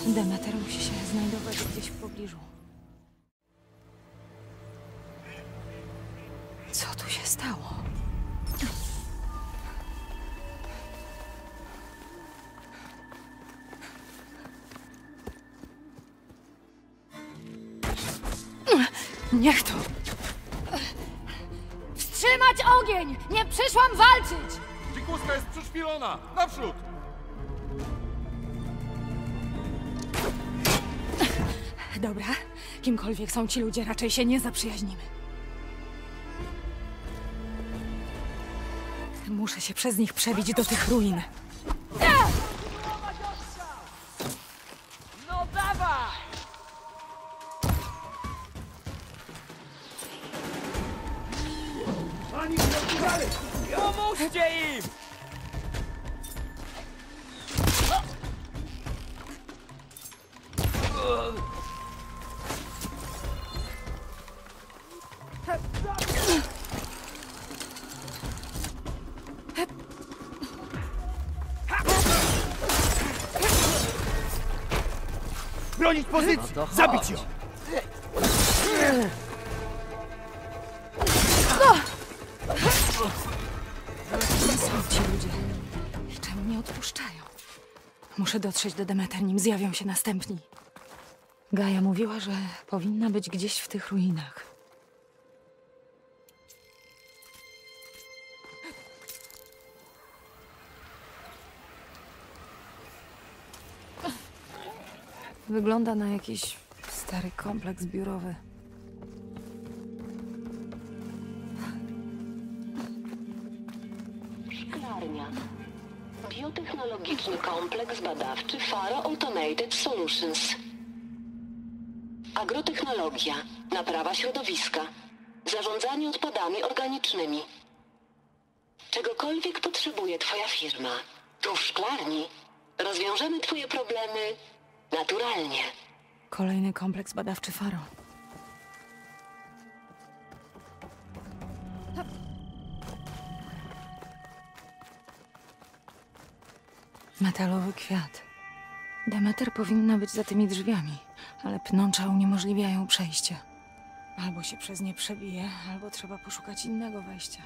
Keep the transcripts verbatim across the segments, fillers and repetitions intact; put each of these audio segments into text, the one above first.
Demeter musi się znajdować gdzieś w pobliżu. Co tu się stało? Niech to! Wstrzymać ogień! Nie przyszłam walczyć! Dzikuska jest przyszpilona! Naprzód! Dobra, kimkolwiek są ci ludzie, raczej się nie zaprzyjaźnimy. Muszę się przez nich przebić do tych ruin. No dawaj! Pomóżcie im! Bronić pozycji! No zabić ją! Gdzie są ci ludzie? I czemu nie odpuszczają? Muszę dotrzeć do Demeter, nim zjawią się następni. Gaia mówiła, że powinna być gdzieś w tych ruinach. Wygląda na jakiś stary kompleks biurowy. Szklarnia. Biotechnologiczny kompleks badawczy Faro Automated Solutions. Agrotechnologia, naprawa środowiska, zarządzanie odpadami organicznymi. Czegokolwiek potrzebuje twoja firma, tu w szklarni rozwiążemy twoje problemy naturalnie. Kolejny kompleks badawczy Faro. Metalowy kwiat. Demeter powinna być za tymi drzwiami, ale pnącza uniemożliwiają przejście. Albo się przez nie przebije, albo trzeba poszukać innego wejścia.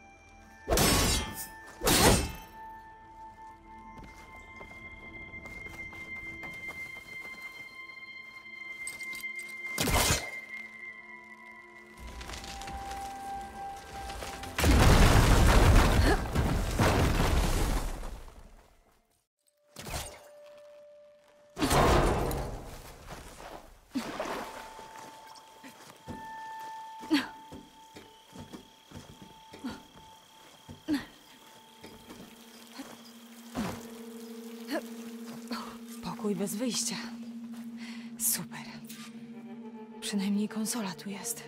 Pokój bez wyjścia. Super. Przynajmniej konsola tu jest.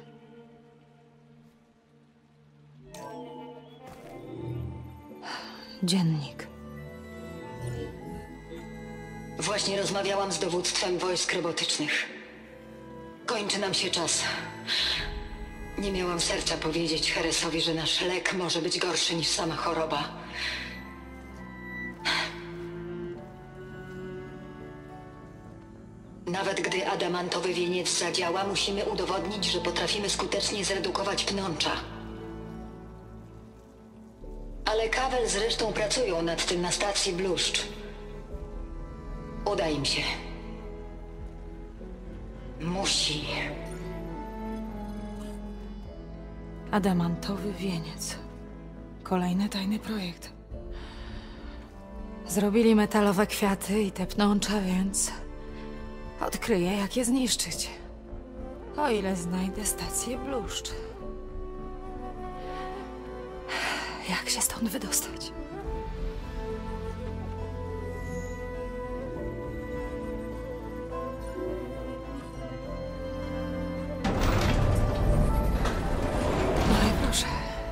Dziennik. Właśnie rozmawiałam z dowództwem wojsk robotycznych. Kończy nam się czas. Nie miałam serca powiedzieć Heresowi, że nasz lek może być gorszy niż sama choroba. Nawet gdy adamantowy wieniec zadziała, musimy udowodnić, że potrafimy skutecznie zredukować pnącza. Ale Cavell z resztą pracują nad tym na stacji Bluszcz. Uda im się. Musi. Adamantowy wieniec. Kolejny tajny projekt. Zrobili metalowe kwiaty i te pnącza, więc odkryję, jak je zniszczyć. O ile znajdę stację Bluszcz. Jak się stąd wydostać? No i proszę.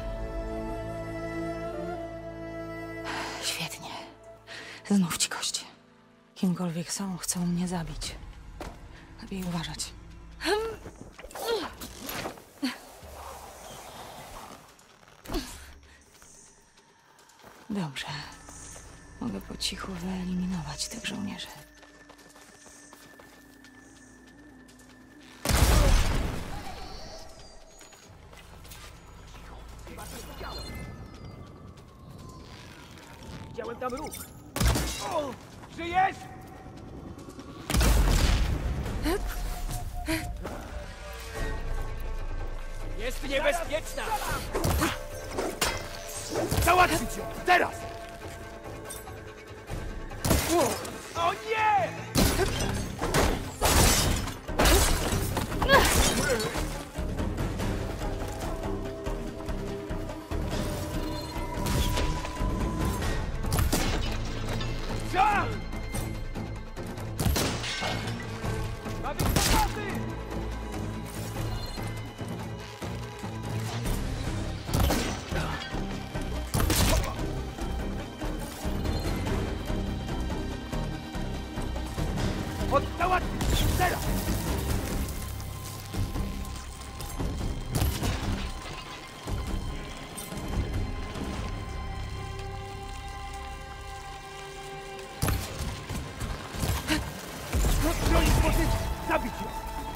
Świetnie. Znów ci kości. Kimkolwiek są, chcą mnie zabić. Lepiej uważać. Dobrze. Mogę po cichu wyeliminować tych żołnierzy. Czułem tam ruch. O! Żyjesz? Jest niebezpieczna! Załatwić ją! Teraz! O nie! Żal! Ma być pomocy! Oddałać! Teraz! Bronić pozycji! Zabić ją!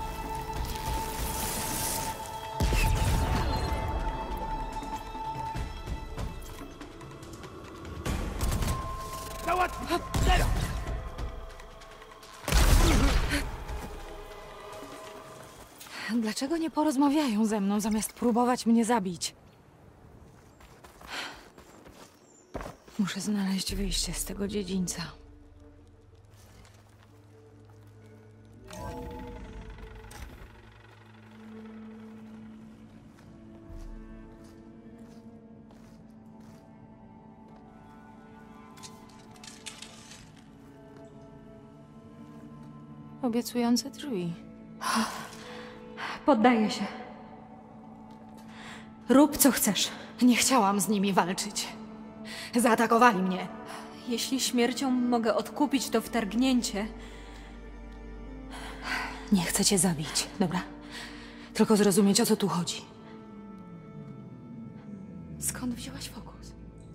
Załatwić! Teraz! Dlaczego nie porozmawiają ze mną, zamiast próbować mnie zabić? Muszę znaleźć wyjście z tego dziedzińca. Obiecujące drzwi. Poddaję się. Rób co chcesz. Nie chciałam z nimi walczyć. Zaatakowali mnie. Jeśli śmiercią mogę odkupić to wtargnięcie, Nie chcę cię zabić, dobra? Tylko zrozumieć, o co tu chodzi. Skąd wzięłaś fokus?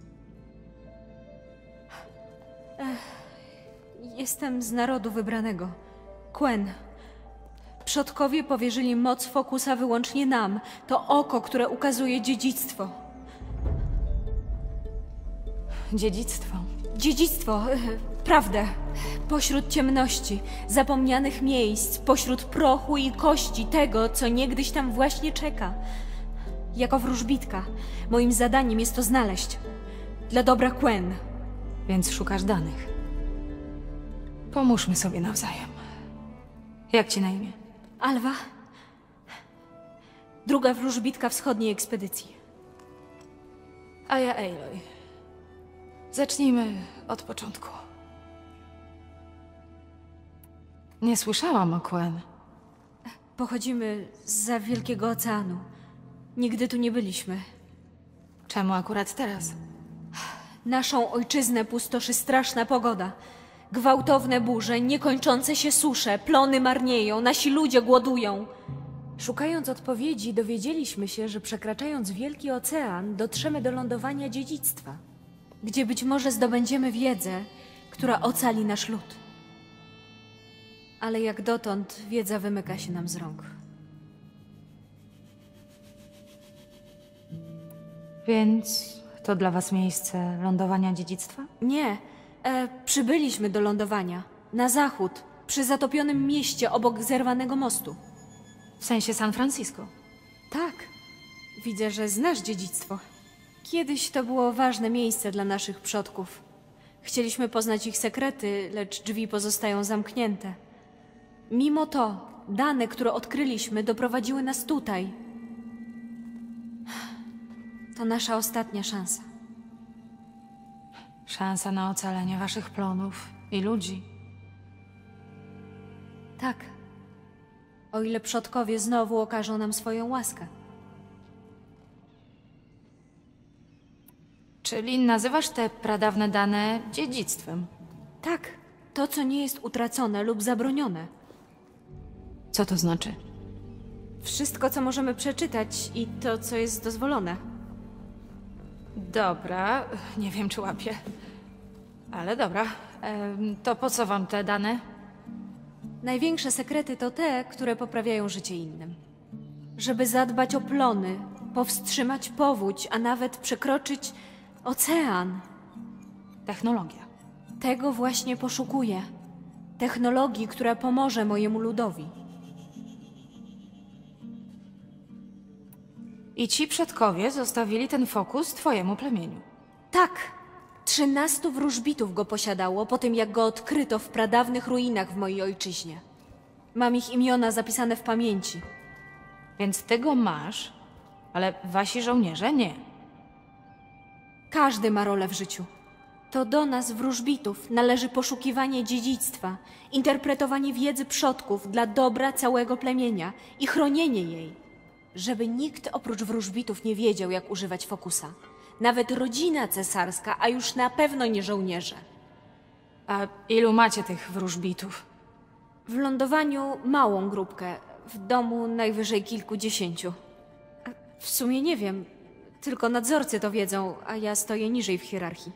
jestem z narodu wybranego. Quen. Przodkowie powierzyli moc fokusa wyłącznie nam. To oko, które ukazuje dziedzictwo. Dziedzictwo. Dziedzictwo, e, prawdę. Pośród ciemności, zapomnianych miejsc, pośród prochu i kości tego, co niegdyś tam właśnie czeka. Jako wróżbitka, moim zadaniem jest to znaleźć. Dla dobra Quen. Więc szukasz danych. Pomóżmy sobie nawzajem. Jak ci na imię? Alwa? Druga wróżbitka wschodniej ekspedycji. A ja Aloy. Zacznijmy od początku. Nie słyszałam o Quen. Pochodzimy zza Wielkiego Oceanu. Nigdy tu nie byliśmy. Czemu akurat teraz? Naszą ojczyznę pustoszy straszna pogoda. Gwałtowne burze, niekończące się susze, plony marnieją, nasi ludzie głodują. Szukając odpowiedzi, dowiedzieliśmy się, że przekraczając Wielki Ocean, dotrzemy do lądowania dziedzictwa, gdzie być może zdobędziemy wiedzę, która ocali nasz lud. Ale jak dotąd wiedza wymyka się nam z rąk. Więc to dla was miejsce lądowania dziedzictwa? Nie, e, przybyliśmy do lądowania, na zachód, przy zatopionym mieście obok zerwanego mostu. W sensie San Francisco. Tak, widzę, że znasz dziedzictwo. Kiedyś to było ważne miejsce dla naszych przodków. Chcieliśmy poznać ich sekrety, lecz drzwi pozostają zamknięte. Mimo to, dane, które odkryliśmy, doprowadziły nas tutaj. To nasza ostatnia szansa. Szansa na ocalenie waszych plonów i ludzi. Tak. O ile przodkowie znowu okażą nam swoją łaskę. Czyli nazywasz te pradawne dane dziedzictwem. Tak, to co nie jest utracone lub zabronione. Co to znaczy? Wszystko, co możemy przeczytać i to, co jest dozwolone. Dobra, nie wiem czy łapię. Ale dobra, em, to po co wam te dane? Największe sekrety to te, które poprawiają życie innym. Żeby zadbać o plony, powstrzymać powódź, a nawet przekroczyć ocean. Technologia. Tego właśnie poszukuję. Technologii, która pomoże mojemu ludowi. I ci przodkowie zostawili ten fokus twojemu plemieniu. Tak! Trzynastu wróżbitów go posiadało po tym, jak go odkryto w pradawnych ruinach w mojej ojczyźnie. Mam ich imiona zapisane w pamięci. Więc ty go masz, ale wasi żołnierze nie. Każdy ma rolę w życiu. To do nas, wróżbitów, należy poszukiwanie dziedzictwa, interpretowanie wiedzy przodków dla dobra całego plemienia i chronienie jej. Żeby nikt oprócz wróżbitów nie wiedział, jak używać fokusa. Nawet rodzina cesarska, a już na pewno nie żołnierze. A ilu macie tych wróżbitów? W lądowaniu małą grupkę, w domu najwyżej kilkudziesięciu. W sumie nie wiem, tylko nadzorcy to wiedzą, a ja stoję niżej w hierarchii.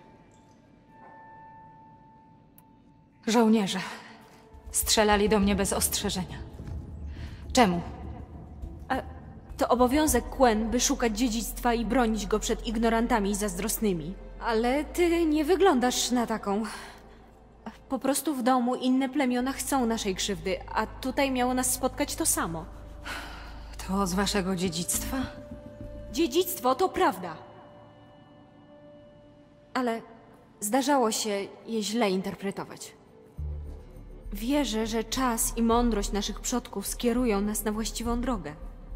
Żołnierze. Strzelali do mnie bez ostrzeżenia. Czemu? To obowiązek Quen, by szukać dziedzictwa i bronić go przed ignorantami i zazdrosnymi. Ale ty nie wyglądasz na taką. Po prostu w domu inne plemiona chcą naszej krzywdy, a tutaj miało nas spotkać to samo. To z waszego dziedzictwa? Dziedzictwo to prawda. Ale zdarzało się je źle interpretować. Wierzę, że czas i mądrość naszych przodków skierują nas na właściwą drogę.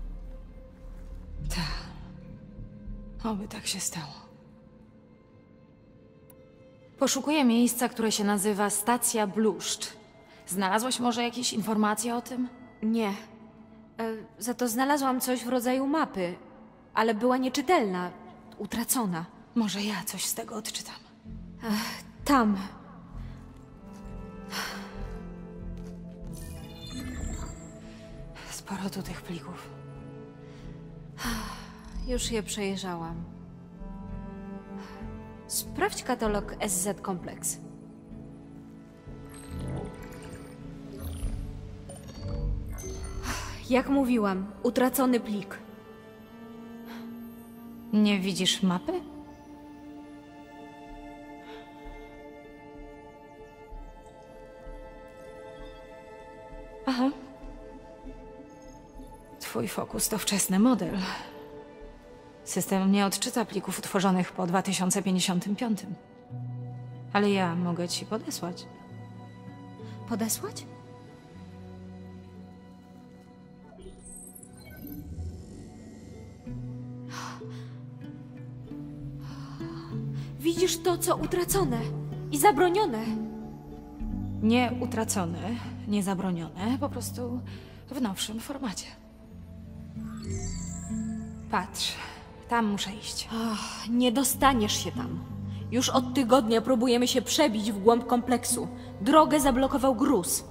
Tak. Oby tak się stało. Poszukuję miejsca, które się nazywa Stacja Bluszcz. Znalazłaś może jakieś informacje o tym? Nie. E, za to znalazłam coś w rodzaju mapy, ale była nieczytelna, utracona. Może ja coś z tego odczytam. Tam. Sporo tu tych plików. Już je przejrzałam. Sprawdź katalog S Z Complex. Jak mówiłam, utracony plik. Nie widzisz mapy? Aha. Twój fokus to wczesny model. System nie odczyta plików utworzonych po dwa tysiące pięćdziesiątym piątym. Ale ja mogę ci podesłać. Podesłać? Widzisz to, co utracone i zabronione. Nie utracone, nie zabronione, po prostu w nowszym formacie. Patrz, tam muszę iść. Ach, nie dostaniesz się tam. Już od tygodnia próbujemy się przebić w głąb kompleksu. Drogę zablokował gruz.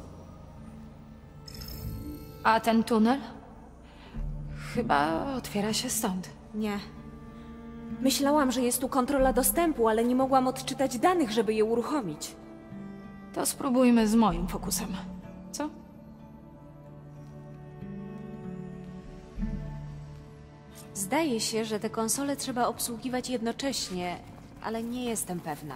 A ten tunel? Chyba otwiera się stąd. Nie. Myślałam, że jest tu kontrola dostępu, ale nie mogłam odczytać danych, żeby je uruchomić. To spróbujmy z moim fokusem. Co? Zdaje się, że te konsole trzeba obsługiwać jednocześnie, ale nie jestem pewna.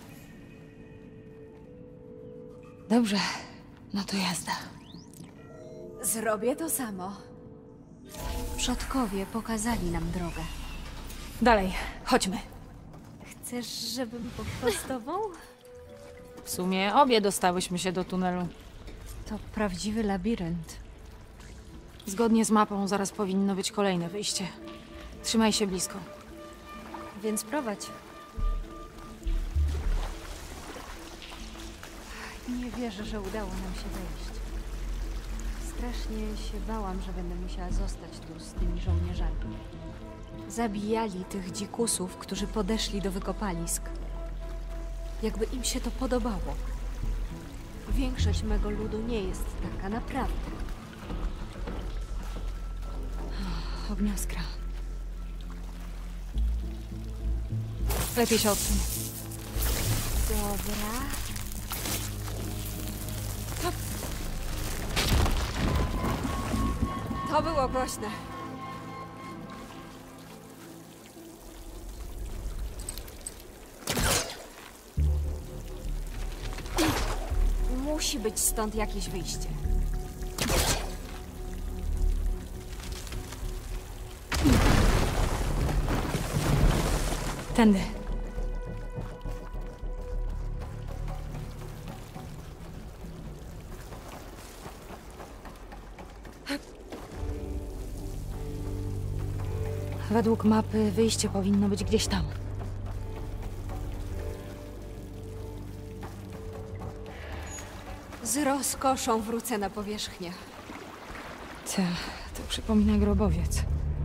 Dobrze, no to jazda. Zrobię to samo. Przodkowie pokazali nam drogę. Dalej, chodźmy. Chcesz, żebym poprostował? W sumie obie dostałyśmy się do tunelu. To prawdziwy labirynt. Zgodnie z mapą zaraz powinno być kolejne wyjście. Trzymaj się blisko. Więc prowadź. Nie wierzę, że udało nam się wejść. Strasznie się bałam, że będę musiała zostać tu z tymi żołnierzami. Zabijali tych dzikusów, którzy podeszli do wykopalisk. Jakby im się to podobało. Większość mego ludu nie jest taka, naprawdę. Ogniaskra. Lepiej się odsuń. Dobra. To... to było głośne. Musi być stąd jakieś wyjście. Tędy. Według mapy wyjście powinno być gdzieś tam. Z rozkoszą wrócę na powierzchnię. Ta, to przypomina grobowiec.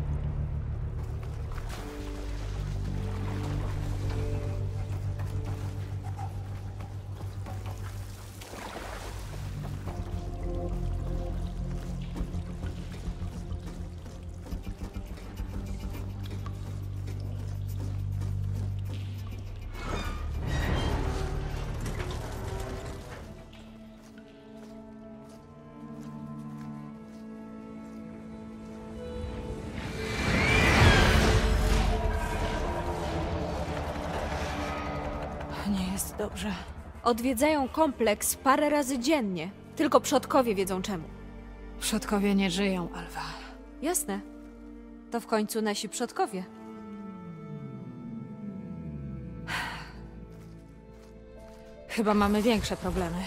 Nie jest dobrze. Odwiedzają kompleks parę razy dziennie. Tylko przodkowie wiedzą czemu. Przodkowie nie żyją, Alva. Jasne. To w końcu nasi przodkowie. Chyba mamy większe problemy.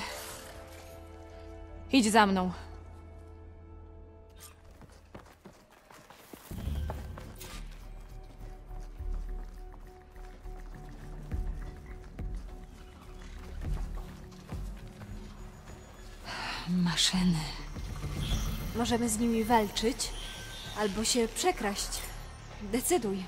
Idź za mną. Maszyny. Możemy z nimi walczyć, albo się przekraść. Decyduj.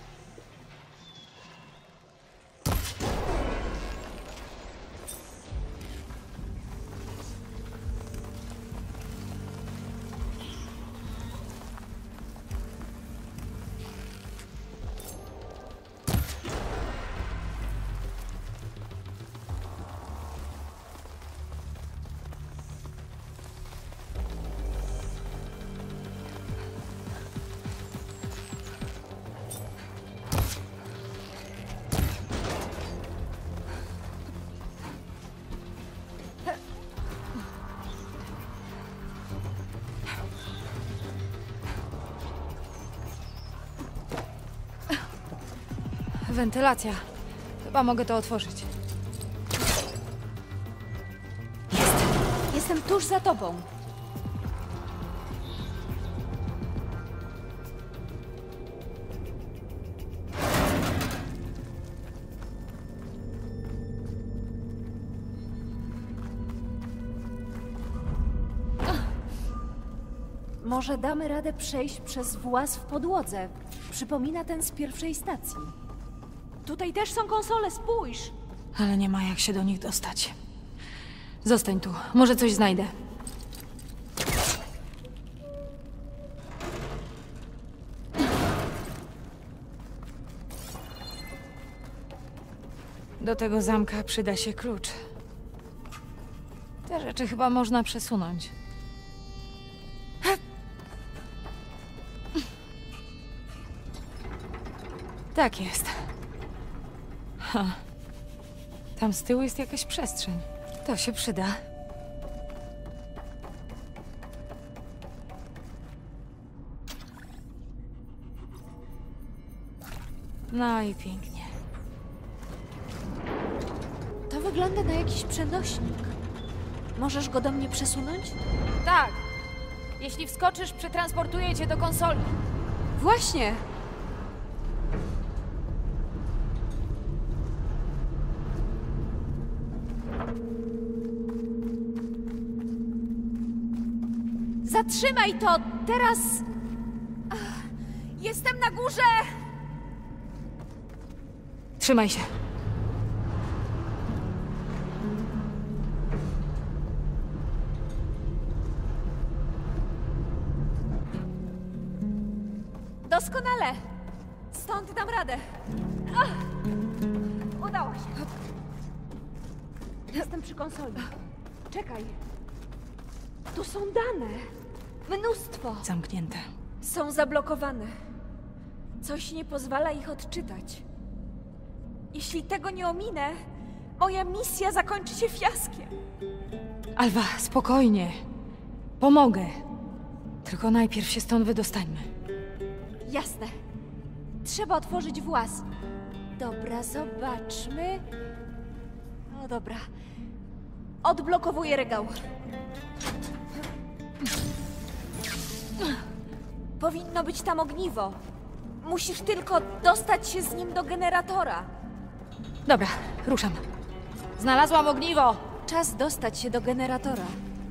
Wentylacja. Chyba mogę to otworzyć. Jestem tuż za tobą. Może damy radę przejść przez właz w podłodze. Przypomina ten z pierwszej stacji. Tutaj też są konsole, spójrz! Ale nie ma jak się do nich dostać. Zostań tu. Może coś znajdę. Do tego zamka przyda się klucz. Te rzeczy chyba można przesunąć. Tak jest. Ha. Tam z tyłu jest jakaś przestrzeń. To się przyda. No i pięknie. To wygląda na jakiś przenośnik. Możesz go do mnie przesunąć? Tak. Jeśli wskoczysz, przetransportuję cię do konsoli. Właśnie! Zatrzymaj to! Teraz... Ach, jestem na górze! Trzymaj się. Doskonale! Stąd dam radę. Ach, udało się. Jestem przy konsoli. Czekaj. Tu są dane. Mnóstwo. Zamknięte. Są zablokowane. Coś nie pozwala ich odczytać. Jeśli tego nie ominę, moja misja zakończy się fiaskiem. Alwa, spokojnie. Pomogę. Tylko najpierw się stąd wydostańmy. Jasne. Trzeba otworzyć włas. Dobra, zobaczmy. No dobra. Odblokowuję regał. Powinno być tam ogniwo. Musisz tylko dostać się z nim do generatora. Dobra, ruszam. Znalazłam ogniwo! Czas dostać się do generatora.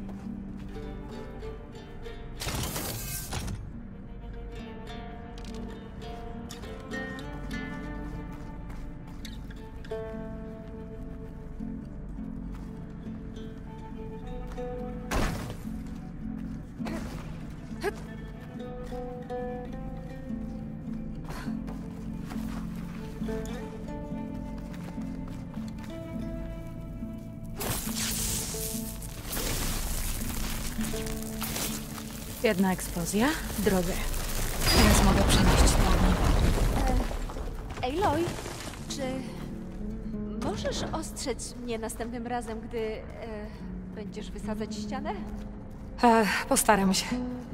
Jedna eksplozja w drodze. Teraz mogę przenieść to ogniwo. Aloy, czy możesz ostrzec mnie następnym razem, gdy e, będziesz wysadzać ścianę? E, postaram się.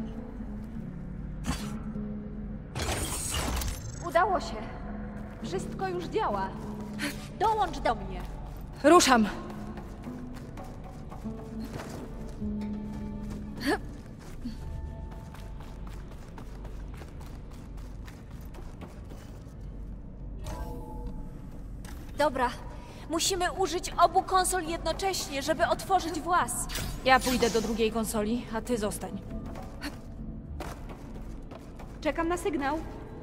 Udało się. Wszystko już działa. Dołącz do mnie. Ruszam! Dobra. Musimy użyć obu konsol jednocześnie, żeby otworzyć włas. Ja pójdę do drugiej konsoli, a ty zostań. Czekam na sygnał.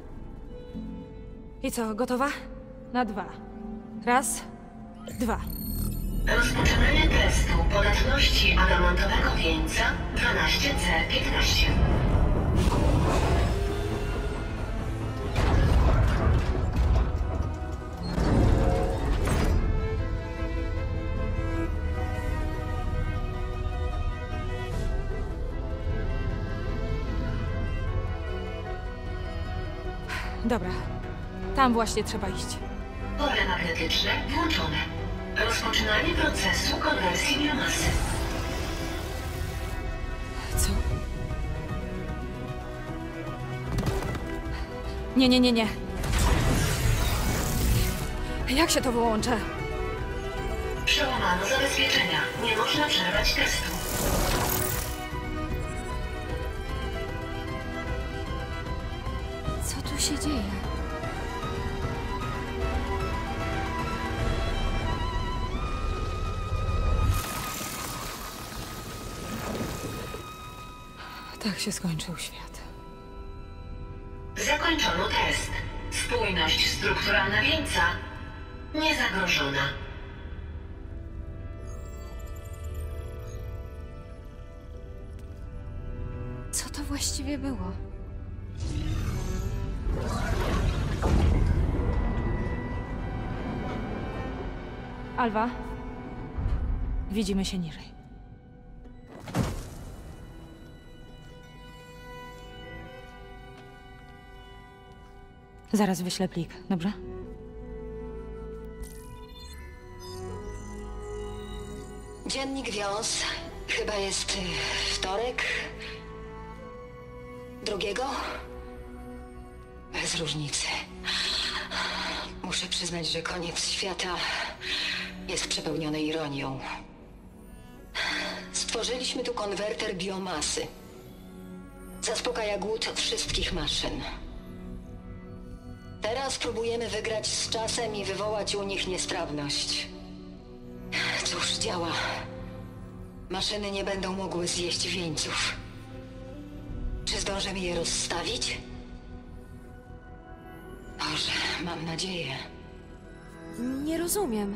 I co, gotowa? Na dwa. Raz, dwa. Rozpoczynanie testu podatności adamantowego wieńca dwanaście C piętnaście. Dobra. Tam właśnie trzeba iść. Pole magnetyczne włączone. Rozpoczynanie procesu konwersji biomasy. Co? Nie, nie, nie, nie. Jak się to wyłącza? Przełamano zabezpieczenia. Nie można przerwać testu. Co tu się dzieje? Tak się skończył świat. Zakończono test. Spójność strukturalna wieńca niezagrożona. Co to właściwie było? Alwa, widzimy się niżej. Zaraz wyślę plik, dobrze? Dziennik wiąz. Chyba jest y, wtorek. Drugiego? Bez różnicy. Muszę przyznać, że koniec świata jest przepełniony ironią. Stworzyliśmy tu konwerter biomasy. Zaspokaja głód wszystkich maszyn. Teraz próbujemy wygrać z czasem i wywołać u nich niestrawność. Cóż, działa. Maszyny nie będą mogły zjeść wieńców. Czy zdążymy je rozstawić? Boże, mam nadzieję. Nie rozumiem.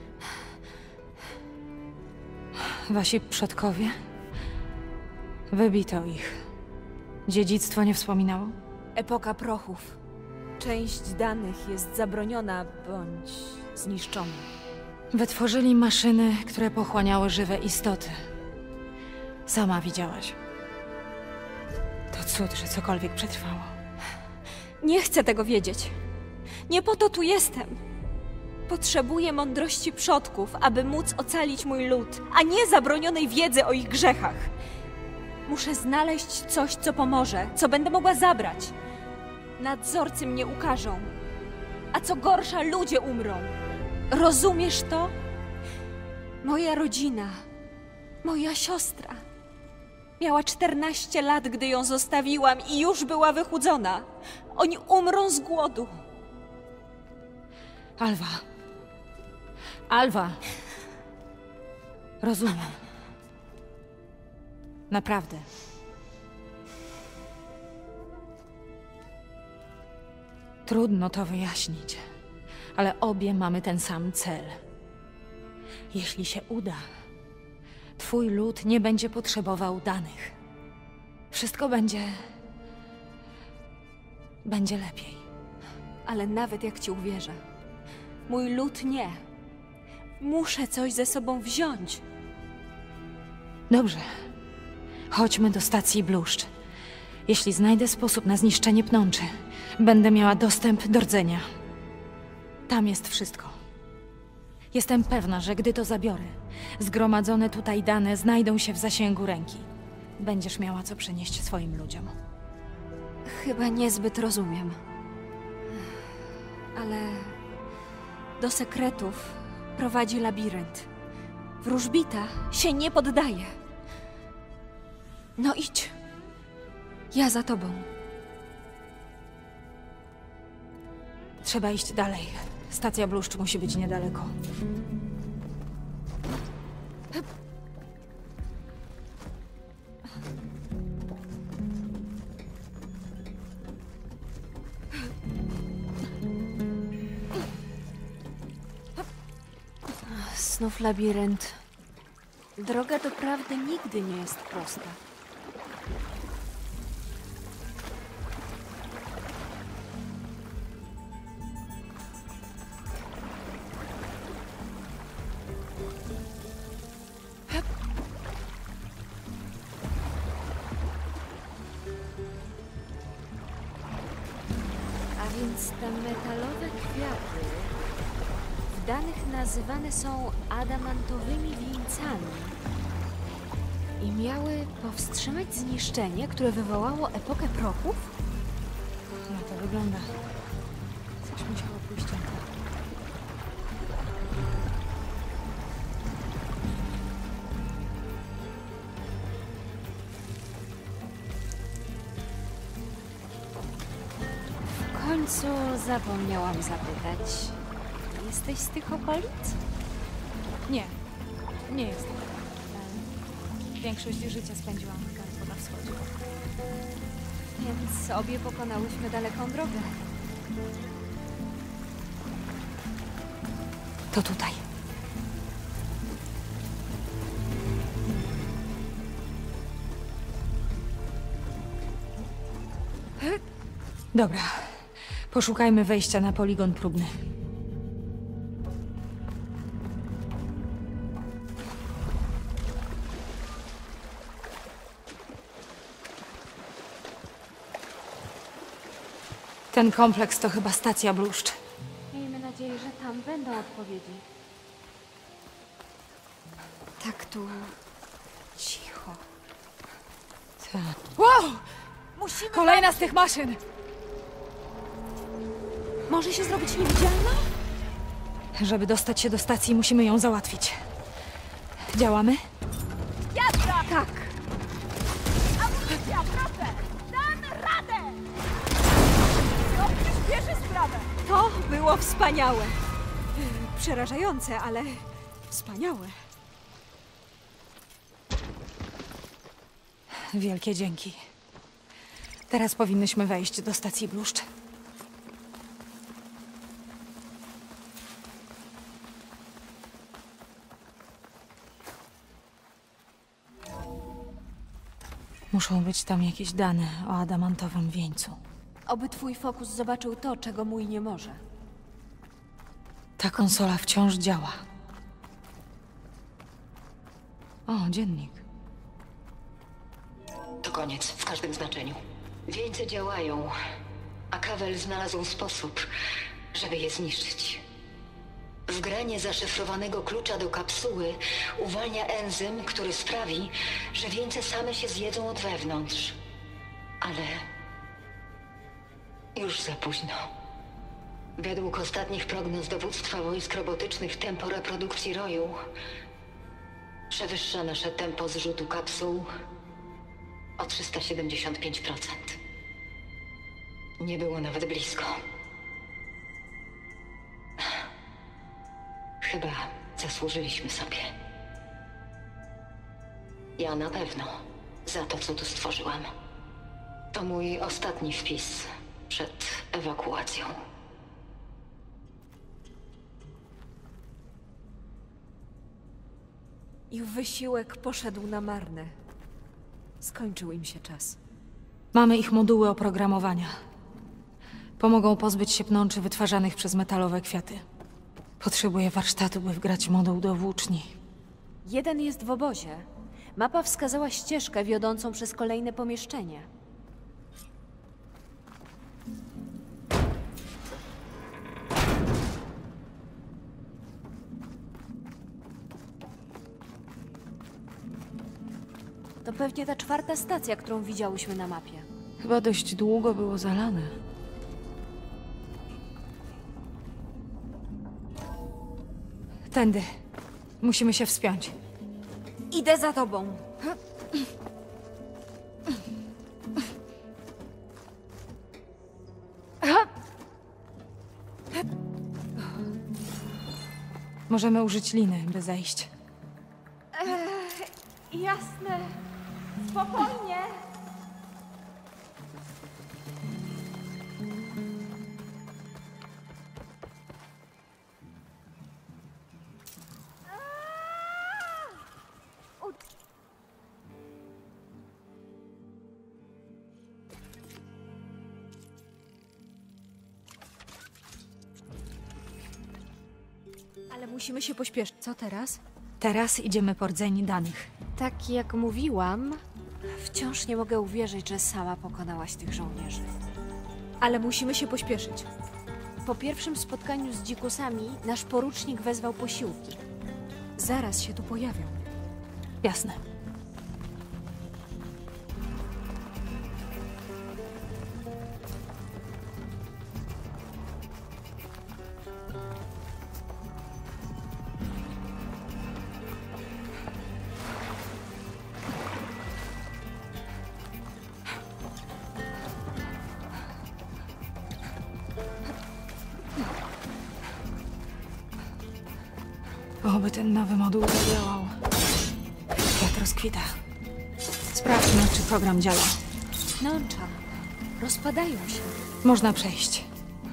Wasi przodkowie? Wybito ich. Dziedzictwo nie wspominało? Epoka prochów. Część danych jest zabroniona bądź zniszczona. Wytworzyli maszyny, które pochłaniały żywe istoty. Sama widziałaś. To cud, że cokolwiek przetrwało. Nie chcę tego wiedzieć. Nie po to tu jestem. Potrzebuję mądrości przodków, aby móc ocalić mój lud, a nie zabronionej wiedzy o ich grzechach. Muszę znaleźć coś, co pomoże, co będę mogła zabrać. Nadzorcy mnie ukażą, a co gorsza, ludzie umrą. Rozumiesz to? Moja rodzina, moja siostra. Miała czternaście lat, gdy ją zostawiłam i już była wychudzona. Oni umrą z głodu. Alwa. Alwa. Rozumiem. Naprawdę. Trudno to wyjaśnić, ale obie mamy ten sam cel. Jeśli się uda, twój lud nie będzie potrzebował danych. Wszystko będzie... będzie lepiej. Ale nawet jak ci uwierzę, mój lud nie. Muszę coś ze sobą wziąć. Dobrze. Chodźmy do stacji Bluszcz. Jeśli znajdę sposób na zniszczenie pnączy, będę miała dostęp do rdzenia. Tam jest wszystko. Jestem pewna, że gdy to zabiorę, zgromadzone tutaj dane znajdą się w zasięgu ręki. Będziesz miała co przynieść swoim ludziom. Chyba niezbyt rozumiem. Ale do sekretów prowadzi labirynt. Wróżbita się nie poddaje. No idź. Ja za tobą. Trzeba iść dalej. Stacja Bluszcz musi być niedaleko. Znów labirynt. Droga do prawdy nigdy nie jest prosta. A więc te metalowe kwiaty w danych nazywane są adamantowymi wieńcami i miały powstrzymać zniszczenie, które wywołało epokę prochów? Na to wygląda. Coś musiało pójść nie tak. W końcu zapomniałam zapytać. Jesteś z tych okolic? Nie, nie jestem. Większość życia spędziłam w Garbu na wschodzie. Więc obie pokonałyśmy daleką drogę. To tutaj. Dobra. Poszukajmy wejścia na poligon próbny. Ten kompleks to chyba stacja Bluszcz. Miejmy nadzieję, że tam będą odpowiedzi. Tak tu cicho. Tak. Wow! Musimy... Kolejna z tych maszyn! Może się zrobić niewidzialna? Żeby dostać się do stacji, musimy ją załatwić. Działamy? Jazda! Tak. Amunicja, proszę! Damy radę! To przyspieszy sprawę! To było wspaniałe. Przerażające, ale wspaniałe. Wielkie dzięki. Teraz powinnyśmy wejść do stacji Bluszcz. Muszą być tam jakieś dane o adamantowym wieńcu. Oby twój fokus zobaczył to, czego mój nie może. Ta konsola wciąż działa. O, dziennik. To koniec, w każdym znaczeniu. Wieńce działają, a Kawel znalazł sposób, żeby je zniszczyć. Wgranie zaszyfrowanego klucza do kapsuły uwalnia enzym, który sprawi, że wieńce same się zjedzą od wewnątrz. Ale już za późno. Według ostatnich prognoz dowództwa wojsk robotycznych tempo reprodukcji roju przewyższa nasze tempo zrzutu kapsuł o trzysta siedemdziesiąt pięć procent. Nie było nawet blisko. Chyba zasłużyliśmy sobie. Ja na pewno za to, co tu stworzyłam. To mój ostatni wpis przed ewakuacją. Ich wysiłek poszedł na marne. Skończył im się czas. Mamy ich moduły oprogramowania. Pomogą pozbyć się pnączy wytwarzanych przez metalowe kwiaty. Potrzebuję warsztatu, by wgrać moduł do włóczni. Jeden jest w obozie. Mapa wskazała ścieżkę wiodącą przez kolejne pomieszczenie. To pewnie ta czwarta stacja, którą widziałyśmy na mapie. Chyba dość długo było zalane. Tędy. Musimy się wspiąć. Idę za tobą. Możemy użyć liny, by zejść. Jasne. Spokojnie. Ale musimy się pośpieszyć. Co teraz? Teraz idziemy po rdzeń danych. Tak jak mówiłam, wciąż nie mogę uwierzyć, że sama pokonałaś tych żołnierzy. Ale musimy się pośpieszyć. Po pierwszym spotkaniu z dzikusami nasz porucznik wezwał posiłki. Zaraz się tu pojawią. Jasne. Oby ten nowy moduł zadziałał. Kwiat rozkwita. Sprawdźmy, czy program działa. Pnącza. Rozpadają się. Można przejść.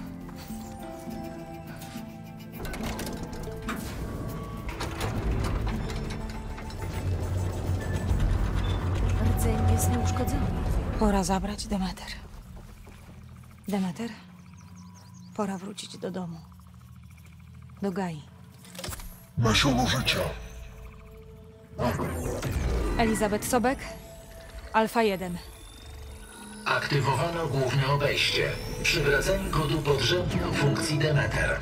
Rdzeń jest nieuszkodzony. Pora zabrać Demeter. Demeter? Pora wrócić do domu. Do Gai. Nasiono życia. Elizabeth Sobek? Alfa jeden. Aktywowano główne obejście. Przywracanie kodu podrzędnych funkcji Demeter.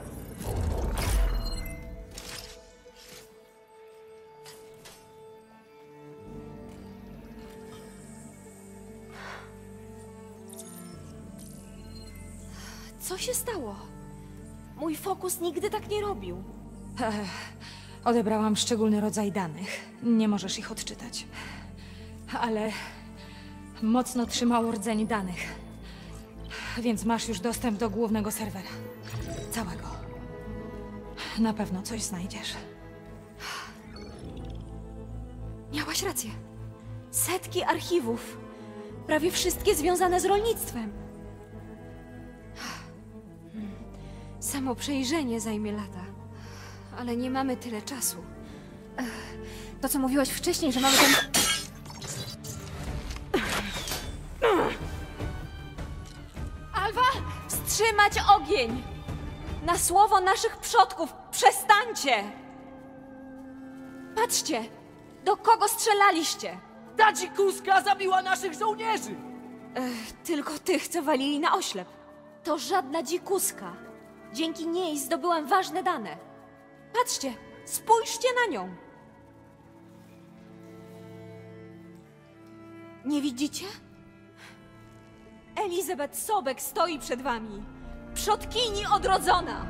Co się stało? Mój fokus nigdy tak nie robił. Ech, odebrałam szczególny rodzaj danych. Nie możesz ich odczytać. Ale mocno trzymało rdzeń danych. Więc masz już dostęp do głównego serwera. Całego. Na pewno coś znajdziesz. Miałaś rację. Setki archiwów. Prawie wszystkie związane z rolnictwem. Samo przejrzenie zajmie lata. Ale nie mamy tyle czasu. Ech, to, co mówiłaś wcześniej, że mamy ten... Alfa! Wstrzymać ogień! Na słowo naszych przodków! Przestańcie! Patrzcie! Do kogo strzelaliście? Ta dzikuska zabiła naszych żołnierzy! Ech, tylko tych, co walili na oślep. To żadna dzikuska. Dzięki niej zdobyłam ważne dane. Patrzcie, spójrzcie na nią. Nie widzicie? Elizabeth Sobek stoi przed wami. Przodkini odrodzona.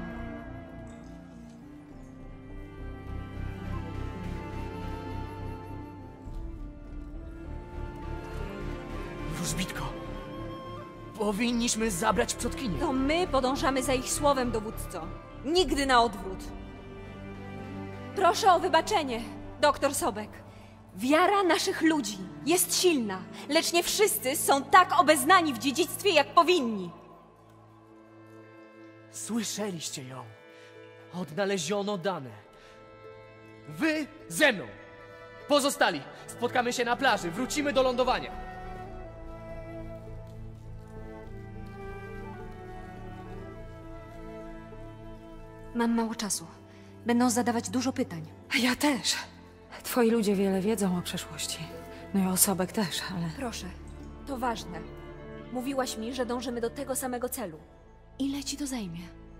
Wróżbitko, powinniśmy zabrać przodkinię. To my podążamy za ich słowem, dowódco. Nigdy na odwrót. Proszę o wybaczenie, doktor Sobek. Wiara naszych ludzi jest silna, lecz nie wszyscy są tak obeznani w dziedzictwie, jak powinni. Słyszeliście ją. Odnaleziono dane. Wy ze mną. Pozostali. Spotkamy się na plaży. Wrócimy do lądowania. Mam mało czasu. Będą zadawać dużo pytań. A ja też. Twoi ludzie wiele wiedzą o przeszłości. No i o Sobek też, ale... Proszę, to ważne. Mówiłaś mi, że dążymy do tego samego celu. Ile ci to zajmie?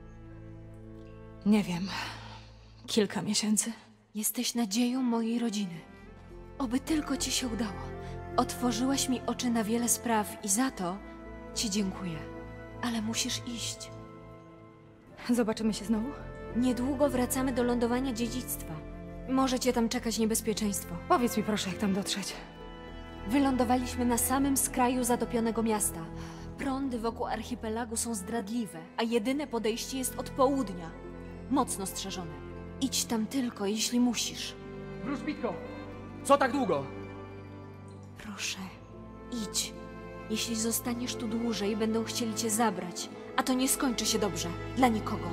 Nie wiem. Kilka miesięcy. Jesteś nadzieją mojej rodziny. Oby tylko ci się udało. Otworzyłaś mi oczy na wiele spraw i za to ci dziękuję. Ale musisz iść. Zobaczymy się znowu? Niedługo wracamy do lądowania dziedzictwa. Może cię tam czekać niebezpieczeństwo. Powiedz mi proszę, jak tam dotrzeć. Wylądowaliśmy na samym skraju zatopionego miasta. Prądy wokół archipelagu są zdradliwe, a jedyne podejście jest od południa. Mocno strzeżone. Idź tam tylko, jeśli musisz. Wróżbitko, co tak długo? Proszę, idź. Jeśli zostaniesz tu dłużej, będą chcieli cię zabrać, a to nie skończy się dobrze. Dla nikogo.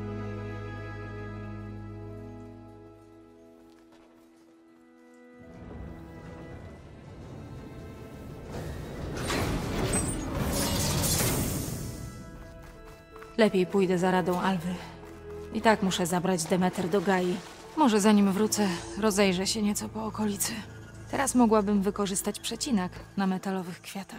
Lepiej pójdę za radą Alwy. I tak muszę zabrać Demeter do Gai. Może zanim wrócę, rozejrzę się nieco po okolicy. Teraz mogłabym wykorzystać przecinak na metalowych kwiatach.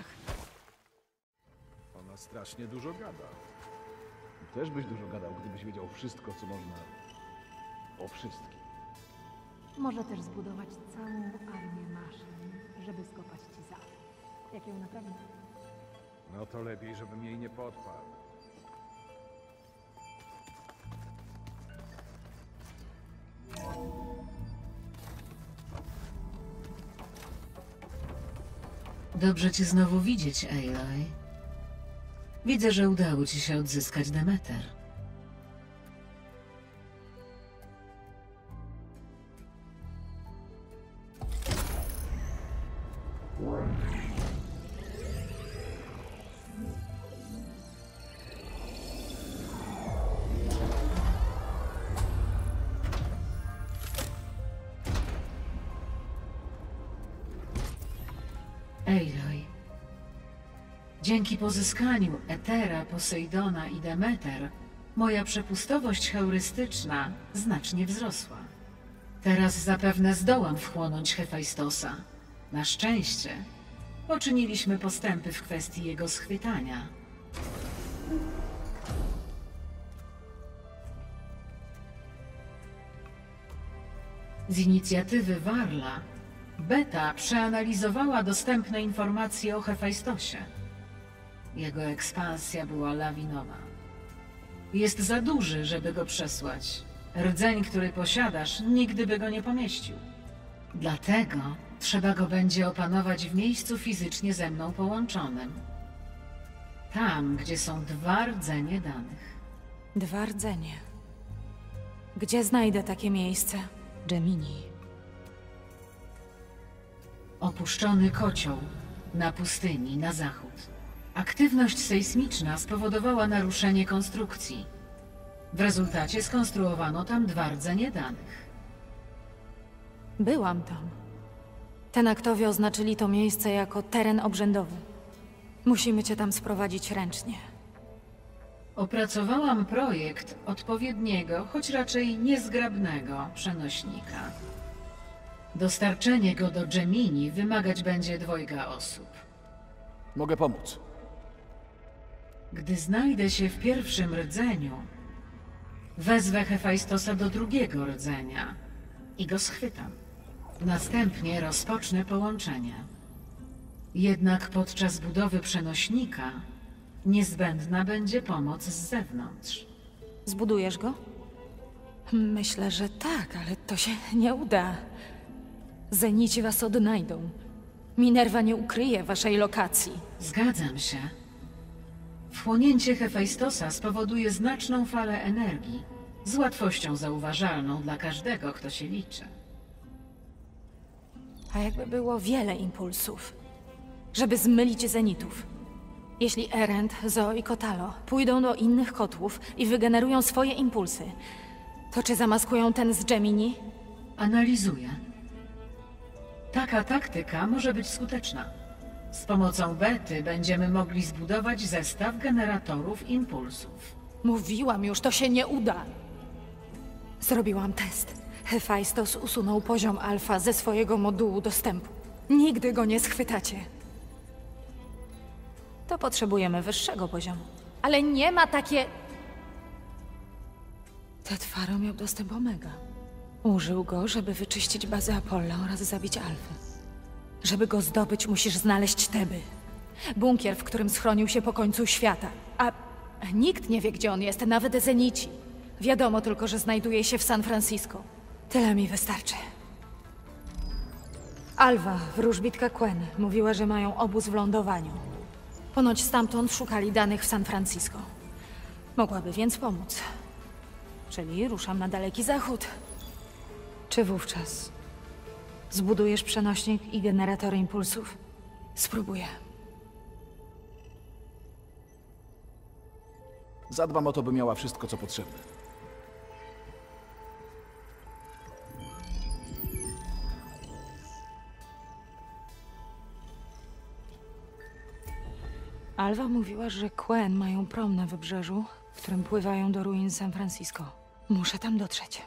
Ona strasznie dużo gada. Też byś dużo gadał, gdybyś wiedział wszystko, co można o wszystkim. Może też zbudować całą armię maszyn, żeby skopać ci za. Jak ją naprawić? No to lepiej, żebym jej nie podpadł. Dobrze cię znowu widzieć, Aloy. Widzę, że udało ci się odzyskać Demeter. Aloy, dzięki pozyskaniu Etera, Posejdona i Demeter, moja przepustowość heurystyczna znacznie wzrosła. Teraz zapewne zdołam wchłonąć Hefajstosa. Na szczęście poczyniliśmy postępy w kwestii jego schwytania. Z inicjatywy Warla Beta przeanalizowała dostępne informacje o Hefajstosie. Jego ekspansja była lawinowa. Jest za duży, żeby go przesłać. Rdzeń, który posiadasz, nigdy by go nie pomieścił. Dlatego trzeba go będzie opanować w miejscu fizycznie ze mną połączonym. Tam, gdzie są dwa rdzenie danych. Dwa rdzenie. Gdzie znajdę takie miejsce? Gemini. Opuszczony kocioł na pustyni na zachód. Aktywność sejsmiczna spowodowała naruszenie konstrukcji. W rezultacie skonstruowano tam dwa rdzenie danych. Byłam tam. Tenaktowie oznaczyli to miejsce jako teren obrzędowy. Musimy cię tam sprowadzić ręcznie. Opracowałam projekt odpowiedniego, choć raczej niezgrabnego przenośnika. Dostarczenie go do Gemini wymagać będzie dwojga osób. Mogę pomóc. Gdy znajdę się w pierwszym rdzeniu, Wezwę Hefajstosa do drugiego rdzenia i go schwytam. Następnie rozpocznę połączenie. Jednak podczas budowy przenośnika niezbędna będzie pomoc z zewnątrz. Zbudujesz go? Myślę, że tak, ale to się nie uda. Zenici was odnajdą. Minerva nie ukryje waszej lokacji. Zgadzam się. Wchłonięcie Hefajstosa spowoduje znaczną falę energii, z łatwością zauważalną dla każdego, kto się liczy. A jakby było wiele impulsów, żeby zmylić zenitów. Jeśli Erend, Zo i Kotalo pójdą do innych kotłów i wygenerują swoje impulsy, to czy zamaskują ten z Gemini? Analizuję. Taka taktyka może być skuteczna. Z pomocą Bety będziemy mogli zbudować zestaw generatorów impulsów. Mówiłam już, to się nie uda. Zrobiłam test. Hefajstos usunął poziom alfa ze swojego modułu dostępu. Nigdy go nie schwytacie. To potrzebujemy wyższego poziomu. Ale nie ma takie... Tetfaro miał dostęp Omega. Użył go, żeby wyczyścić bazę Apollo oraz zabić Alfę. Żeby go zdobyć, musisz znaleźć Teby. Bunkier, w którym schronił się po końcu świata. A nikt nie wie, gdzie on jest, nawet Zenici. Wiadomo tylko, że znajduje się w San Francisco. Tyle mi wystarczy. Alva, wróżbitka Quen, mówiła, że mają obóz w lądowaniu. Ponoć stamtąd szukali danych w San Francisco. Mogłaby więc pomóc. Czyli ruszam na daleki zachód. Czy wówczas zbudujesz przenośnik i generator impulsów? Spróbuję. Zadbam o to, by miała wszystko, co potrzebne. Alva mówiła, że Quen mają prom na wybrzeżu, w którym pływają do ruin San Francisco. Muszę tam dotrzeć.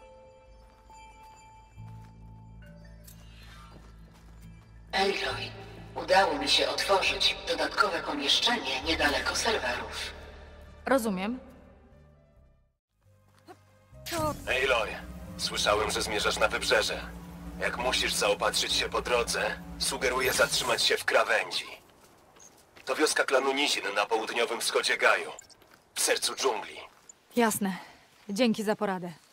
Aloy, udało mi się otworzyć dodatkowe pomieszczenie niedaleko serwerów. Rozumiem. Aloy, słyszałem, że zmierzasz na wybrzeże. Jak musisz zaopatrzyć się po drodze, sugeruję zatrzymać się w krawędzi. To wioska klanu Nizin na południowym wschodzie Gaju, w sercu dżungli. Jasne. Dzięki za poradę.